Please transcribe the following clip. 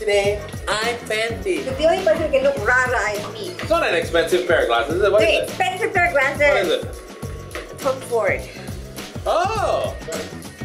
today. I'm fancy. The only person who can look rara is me. It's not an expensive pair of glasses, is it? What is it? Expensive pair of glasses. What is it? Tom Ford. Oh!